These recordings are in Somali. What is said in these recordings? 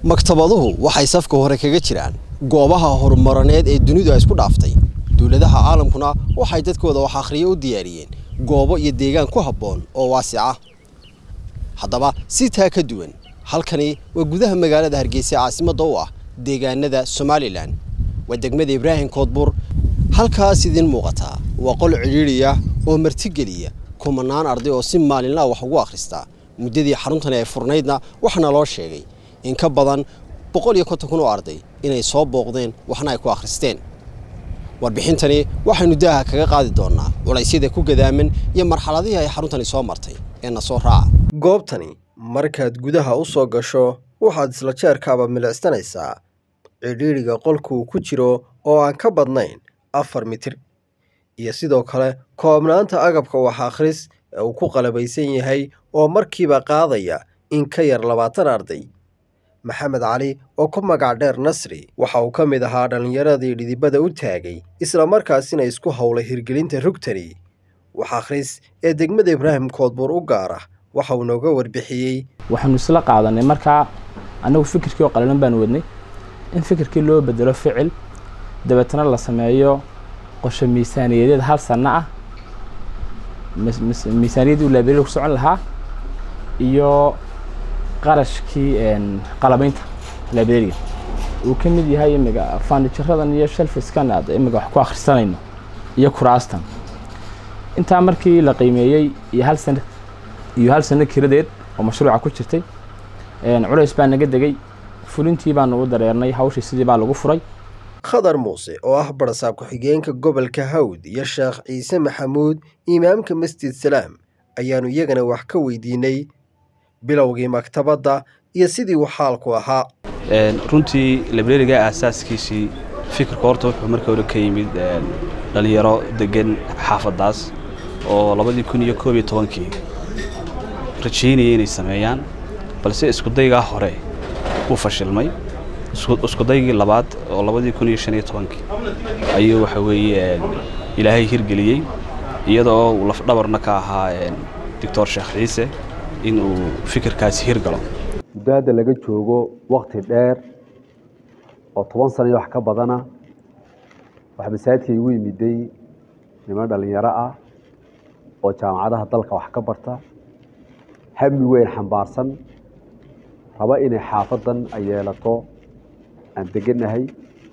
maktabaduhu waxay safka hore kaga jiraan goobaha horumarineed ee dunidu ay isku dhaaftay dawladaha caalamkuna waxay dadkooda wax akhriyo u diyaariyeen goobo iyo deegaan ku habboon oo waasic ah haddaba si taa ka duwan halkani waa gudaha magaalada Hargeysa caasimadda u ah deegaanada Somaliland waa degmada Ibrahim Koodbur halkaas idin muuqata waa qol ciriiriya oo martigeliya kumanaan arday oo si maalinle wax ugu akhrista muddadii xaruntan ay furnaydna waxna loo sheegay in ka badan 150 oo arday inay soo booqdeen waxna ay ku akhristeen warbixintani waxaynu daaha kaga qaadi doonaa culaysyada ku gadaaman iyo marxaladihii ay xaruntani soo martay ee soo raaca goobtani markaad gudaha u soo gasho waxaad isla jeerkaaba milicsanaysaa ciriiriga qolku ku jiro oo aan ka badnayn 4 mitir iyo sidoo kale koobnaanta agabka wax akhris ee uu ku qalabaysan yahay oo markiiba qaadaya in ka yar 20 arday maxamed cali oo ku magac dheer Nasri waxa uu ka mid ahaa dhalinyaradii dhidibada u taagay isla markaasina isku hawlay hirgelinta rugtani wax akhris ee degmada Ibrahim Koodbur u gaar ah waxa uu nooga warbixiyay waxaanu isla qaadanay markaa anagu fikirkii oo qalalan baan wadnay in fikirkii loo bedelo ficil dabeetana la sameeyo qorshe miisaaniyadeed hal sano ah miisaaniyadii library ku socon lahaa iyo qarashkii qalabaynta library uu ka mid yahay imiga furniture-radan iyo shelf-iskan aad imiga wax ku akhrisanayno iyo kuraastan inta markii la qiimeeyay iyo hal sano kiradeed oo mashruuca ku jirtay culays baa naga degay fulintii baan ugu dareernay hawshii sidii baa lagu furay Khadar Muuse oo ah barsaab ku xigeenka gobolka Hawd iyo Sheekh Ciise Maxamuud imaamka Masjid Salaam ayaanu iyagana wax ka weydiinay bilowgii maktabadda iyo sidii uu xaalku ahaa runtii library-ga asaaskiisii fikirka horta wuxuu markii hore ka yimid dhalinyaro degan xaafadaas oo 2011 rajaynayay inay sameeyaan balse isku dayga hore uu fashilmay isku daygii labaad oo 2015 ayuu waxa weeye ilaahay hirgeliyay iyadoo uu laf dhabarna ka ahaa Dr. Sheekh Ciise in uu fikirkaasi hirgalo muddada laga joogo waqti dheer oo 10 sano wax ka badana wax masaajidka igu yimiday niman dhalinyaro ah oo jaamacadaha dalka wax ka barta hammi weyn xambaarsan raba inay xaafadan ay yeelato aan deganahay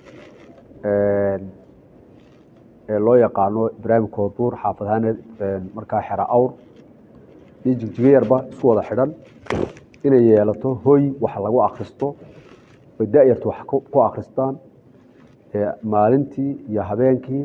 loo yaqaano Ibrahim Koodbur xaafadahan markaa xira awr iyo jigjigayarba isku wada xidhan inay yeelato hooy wax lagu akhristo oo daayirtu wax ku akhristaan maalintii iyo habeenkii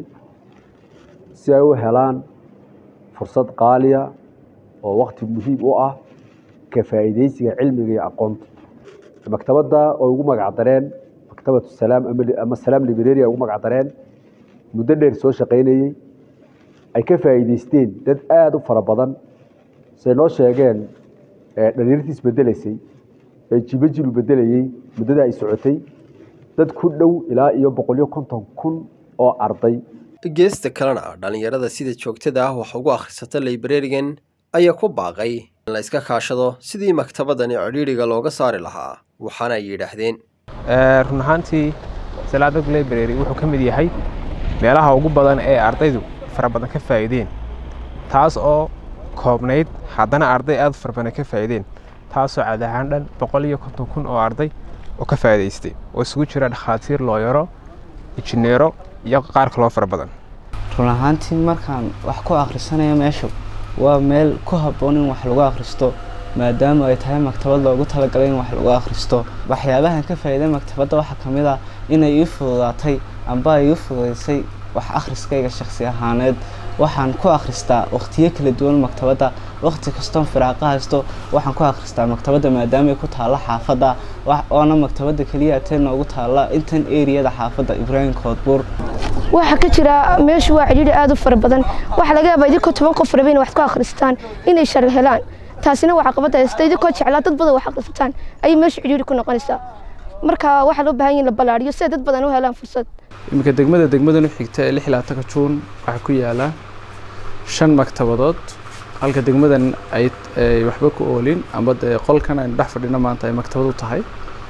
si ay u helaan fursad qaaliya oo waqti muhiim u ah ka faa'iideysiga cilmiga iyo aqoonta maktabadda oo ugu magac dareen maktabatu salaam ama salaam library ugu magac dareen muddo dheer soo shaqeynayay ay ka faa'iideysteen dad aad u fara badan say noo sheegeen dhalinyartiis bedelaysay ee jibajilu bedelayay muddada ay socotay dad ku dhow ilaa iyo 150,000 oo arday geesta kalena dhalinyarada sida joogtada ah wax ugu akhrisata library-gan ayaa ku baaqay in la iska kaashado sidii maktabadani ciriiriga looga saari lahaa waxaana ay yiraahdeen run ahaantii Salaada Library wuxuu ka mid yahay meelaha ugu badan ee ardaydu fara badan ka faa'iideen taas oo koobnayd haddana arday aad fara badan ka faa'iideen taasoo caad ahaan dhan 150,000 oo arday oo ka faa'iideystay oo isugu jira dhakhaatiir looyaro injineero iyo qaar kale oo fara badan run ahaantii markaan wax ku akhrisanayo meesha waa meel ku habboon in wax lagu akhristo maadaama ay tahay maktabad loogu talagalay in wax lagu akhristo waxyaabaha ka faa'iiday maktabadda waxa kamid ah inay ii fududaatay amba ay ii fududeysay wax akhriskayga shakhsi ahaaneed waxaan ku akhristaa waqtiyo kala duwan maktabadda waqti kasta oo firaaqo haysto waxaan ku akhristaa maktabadda maadaama ay ku taalo xaafadda waana maktabadda kaliya ee noogu taala intan area-da xaafadda Ibrahim Koodbur waxa ka jira meesha waa ciriiri aad u fara badan waxa laga yaabaa idinka 10 qof rabeen wax ku akhristaan inay shar helaan taasina waxa qabata istaydi ko jeclaa dad badan wax akhristaan ay meesha ciriiri ku noqonaysaa marka waxa loo baahan yahay la balaariyo si dad badan u helaan fursad imika degmadan u xigta 16 Juun waxa ku yaala 5 maktabadood halka degmadan ay waxba ku oolin amba qolkan ay dhex fadhina maanta ay maktabad u tahay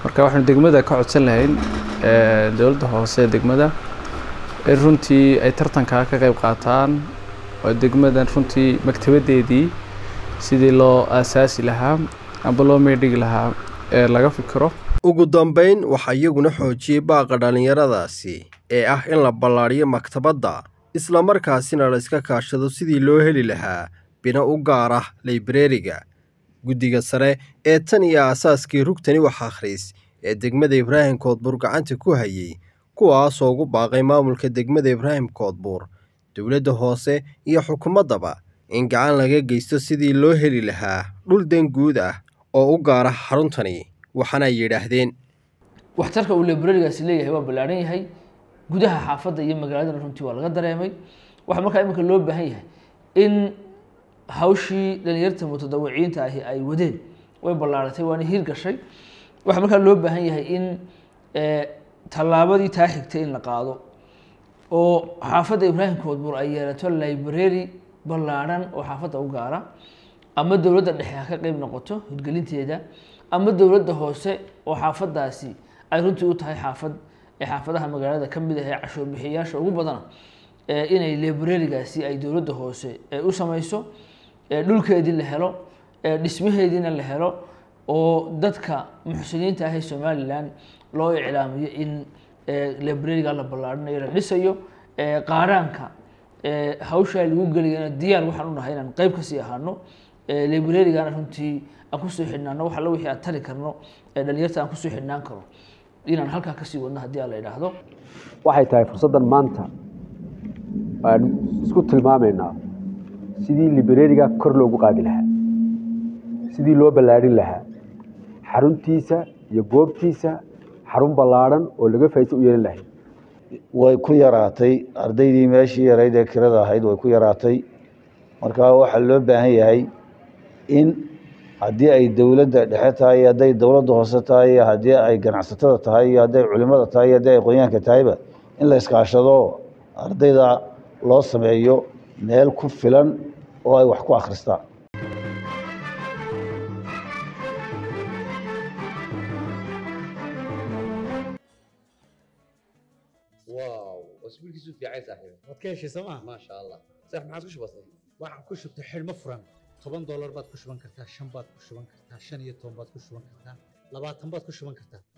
marka waxaan degmada ka codsan lahayn dawladda hoose degmada in runtii ay tartanka ka qayb qaataan oo degmadan runtii maktabadeedii sidii loo aasaasi lahaa amba loo meedhigi lahaa laga fikiro. ugu dambeyn waxa iyaguna xoojiyay baaqa dhalinyaradaasi ee ah in la ballaariyo maktabadda isla markaasina la iska kaashado sidii loo heli lahaa bina u gaar ah librariga. guddiga sare ee tan iyo aasaaskii rugtani wax akhris ee degmada Ibraahim Koodbuur gacanta ku hayay kuwaasoo ugu baaqay maamulka degmada Ibraahim Koodbuur dawladda hoose iyo xukuumaddaba in gacan laga geysto sidii loo heli lahaa dhul dan guud ah oo u gaar ah xaruntani. waxaana ay yidhaahdeen waxtarka uu librarigaasi leeyahay waa ballaaran yahay gudaha xaafadda iyo magaalada runtii waa laga dareemay. waxa markaa iminka loo baahan yahay in hawshii dhalinyarta mutadawiciinta ahi ay wadeen way ballaaratay waana hirgashay. waxa markaa loo baahan yahay in tallaabadii taa xigtay in la qaado oo xaafadda Ibraahim Koodbuur ay yeelato library ballaaran oo xaafadda u gaara ama dawladda dhexe ka qayb noqoto hirgelinteeda ama dawladda hoose oo xaafadaasi ay runtii u tahay xaafadaha magaalada ka mid ah ee cashuur bixiyaasha ugu badan inay librarigaasi ay dawladda hoose u samayso dhulkeedii la helo dhismaheediina la helo oo dadka muxsiniinta ah ee Somaliland loo iclaamiyo in librariga la ballaarinayo la dhisayo qaaraanka hawsha lagu galiyana diyaar waxaan u nahay inaan qayb ka sii ahaano librarigana runtii aan ku soo xidhnaano waxa la wixii aan tari karno dhalinyarta aan ku soo xidhnaan karo inaan halkaa ka sii wadno haddii aan la yidhaahdo. waxay tahay fursaddan maanta aan isku tilmaamaynaa sidii librariga kor loogu qaadi lahaa sidii loo ballaarin lahaa xaruntiisa iyo goobtiisa xarun ballaaran oo laga faa'iido u yeelan lahay. way ku yaraatay ardaydii meeshii yarayd ee kirada ahayd way ku yaraatay marka waxa loo baahan yahay in haddii ay dawladda dhexe tahay hadday dawladda hoose tahay haddii ay ganacsatada tahay hadday culimada tahay hadday aqoonyahanka tahayba in la iskaashado ardayda loo sameeyo meel ku filan oo ay wax ku akhristaan. واو اسبوعك يسوي في عيسى صاحبي وتكيش سما ما شاء الله صح ما عاد كش بسيط waxaan ku shubtay xilmo furan $10 baad ku shuban kartaa 5 baad ku shuban kartaa 15 baad ku shuban kartaa 20 baad ku shuban kartaa